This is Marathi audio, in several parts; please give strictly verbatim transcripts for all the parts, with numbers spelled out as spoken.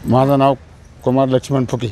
माझं नाव कुमार लक्ष्मण फुके।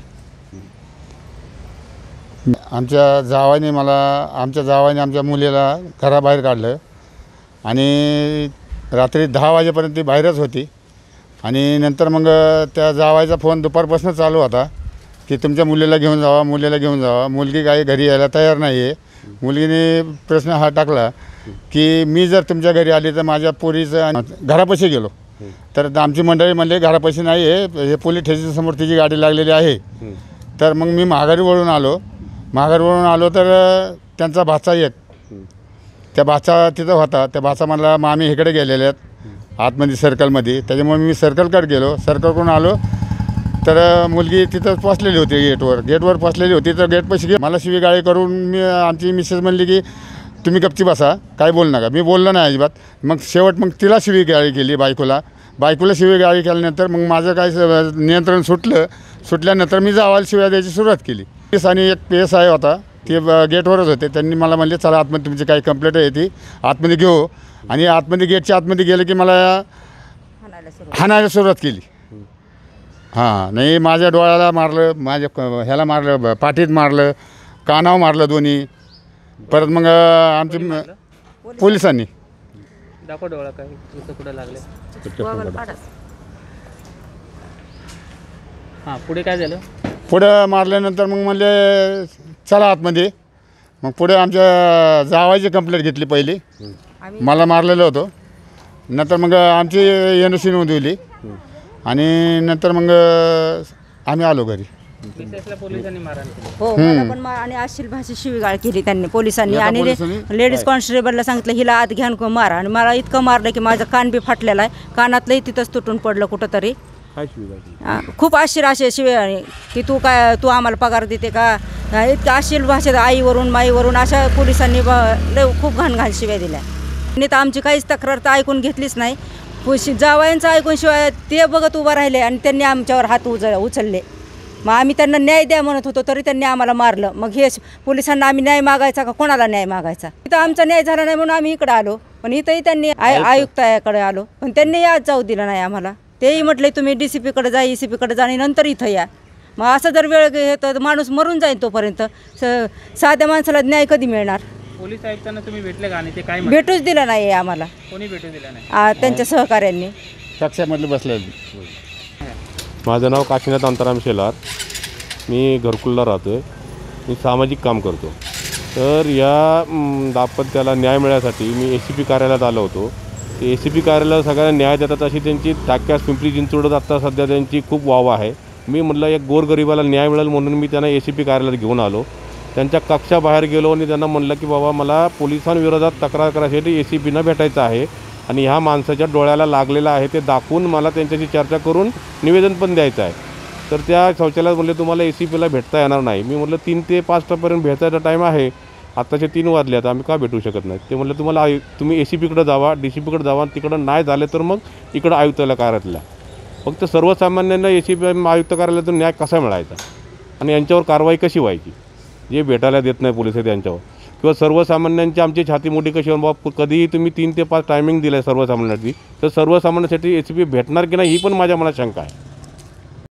आमच्या जावाने मला आमच्या जावाने आमच्या मुलीला घराबाहेर काढलं आणि रात्री दहा वाजेपर्यंत ती बाहेरच होती आणि नंतर मग त्या जावायचा फोन दुपारपासून चालू होता की तुमच्या मुलीला घेऊन जावा मुलीला घेऊन जावा। मुलगी काही घरी यायला तयार नाही आहे। मुलगीने प्रश्न हा टाकला की मी जर तुमच्या घरी आली तर माझ्या पोरीचं घरापाशी गेलो तर आमची मंडळी म्हणले घरापाशी नाही आहे, हे पोलीस स्टेशनसमोर तिची गाडी लागलेली आहे। तर मग मी माघारी वळून आलो माघारी वळून आलो तर त्यांचा भाचा एक त्या भाचा तिथं होता। त्या भाचा म्हणला मामी इकडे गेलेले आहेत आतमध्ये सर्कलमध्ये, त्याच्यामुळे मी सर्कलकडे गेलो। सर्कलकडून आलो तर मुलगी तिथं पोचलेली होती गेटवर गेटवर पोचलेली होती तर गेटपाशी गे मला शिवीगाळी करून मी आमची मिसेस म्हणली की तुम्ही गपची बसा, काय बोल नका। मी बोललो नाही अजिबात। मग शेवट मग तिला शिवीगाळी केली, बायकोला बायकोला शिवीगाळी केल्यानंतर मग माझं काय नियंत्रण सुटलं। सुटल्यानंतर मी जावायला शिव्या द्यायची सुरुवात केली। पीस आणि एक पी एस आय होता ते गेटवरच होते। त्यांनी मला म्हणले चला आतमध्ये तुमची काही कंप्लेंट आहे ती आतमध्ये घेऊ, आणि आतमध्ये गेटच्या आतमध्ये गेलं की मला हाणायला सुरुवात केली। हां नाही, माझ्या डोळ्याला मारलं, माझ्या ह्याला मारलं, पाठीत मारलं, कानावर मारलं दोन्ही। परत मग आमची पोलिसांनी दाखव डोळा काय कुठं लागले। हां पुढे काय झालं? पुढं मारल्यानंतर मग म्हणले चला आतमध्ये। मग पुढे आमच्या जावायची कंप्लेंट घेतली पहिली, मला मारलेलं होतं। नंतर मग आमची एन ओ सी नोंदवली आणि नंतर मग आम्ही आलो घरी। पोलिसांनी मारहाण केली हो, मला पण मा आणि अश्लील भाषेत शिवीगाळ केली त्यांनी पोलिसांनी आणि लेडीज कॉन्स्टेबलला सांगितलं हिला आत घ्या आणि मारा, आणि मला इतकं मारलं की माझं कान बी फाटलेला आहे, कानातलंही तिथंच तुटून पडलं कुठंतरी। खूप अश्लील असे शिवे की तू काय तू आम्हाला पगार देते का, इतकं अश्लील भाषेत आईवरून माईवरून अशा पोलिसांनी लय खूप घाण घाण शिव्या दिल्या। आणि तर आमची काहीच तक्रार तर ऐकून घेतलीच नाही। जावयांचं ऐकून शिवाय ते बघत उभं राहिले आणि त्यांनी आमच्यावर हात उच उचलले। मग आम्ही त्यांना न्याय द्या म्हणत होतो तरी त्यांनी आम्हाला मारलं। मग हे पोलिसांना आम्ही न्याय मागायचा का कोणाला न्याय मागायचा? इथं आमचा न्याय झाला नाही म्हणून आम्ही इकडे आलो, पण इथंही त्यांनी आय आयुक्ताकडे आलो पण त्यांनी आज जाऊ दिलं नाही आम्हाला। तेही म्हटले तुम्ही डी सी पीकडे जा, ई सी पीकडे जा आणि नंतर इथं या। मग असं जर वेळ घेतो तर माणूस मरून जाईल तोपर्यंत, साध्या माणसाला न्याय कधी मिळणार? पोलीस आयुक्तांना तुम्ही भेटले का? आणि ते काय भेटूच दिलं नाही आम्हाला, कोणी भेटू दिलं नाही त्यांच्या सहकार्यांनी। कक्षामधले बसले। माझं नाव काशीनाथ अंतराम शेलार, मी घरकुलला राहतो आहे, मी सामाजिक काम करतो। तर या दाम्पत्याला न्याय मिळण्यासाठी मी ए सी पी कार्यालयात आलो होतो। ते ए सी पी कार्यालयात सगळ्यांना न्याय देतात अशी त्यांची टाक्यास पिंपरी चिंचवडत आत्ता सध्या त्यांची खूप वाव आहे। मी म्हटलं एक गोरगरिबाला न्याय मिळेल म्हणून मी त्यांना ए सी पी कार्यालयात घेऊन आलो। त्यांच्या कक्षाबाहेर गेलो आणि त्यांना म्हटलं की बाबा मला पोलिसांविरोधात तक्रार करायसाठी ए सी पीनं भेटायचं आहे आणि ह्या माणसाच्या डोळ्याला लागलेलं आहे ते दाखवून मला त्यांच्याशी चर्चा करून निवेदन पण द्यायचं आहे। तर त्या शौचालयात म्हटले तुम्हाला ए सी पीला भेटता येणार नाही। मी म्हटलं तीन ते पाचपर्यंत भेटायचा टाईम आहे, आत्ताचे तीन वाजले आता आम्ही का भेटू शकत नाही? ते म्हटलं तुम्हाला आयु तुम्ही ए सी पीकडे जावा, डी सी पीकडे जावा, तिकडं नाही झाले तर मग इकडं आयुक्तालय कार्यालयातला। फक्त सर्वसामान्यांना ए सी पी आयुक्त कार्यालयातून न्याय कसा मिळायचा आणि यांच्यावर कारवाई कशी व्हायची जे भेटायला देत नाही पोलिस त्यांच्यावर, किंवा सर्वसामान्यांची आमची छाती मोठी कशी होऊन बाबा कधीही तुम्ही तीन ते पाच टायमिंग दिलं आहे सर्वसामान्यांसाठी, तर सर्वसामान्यांसाठी ए सी पी भेटणार की नाही ही पण माझ्या मनात शंका आहे।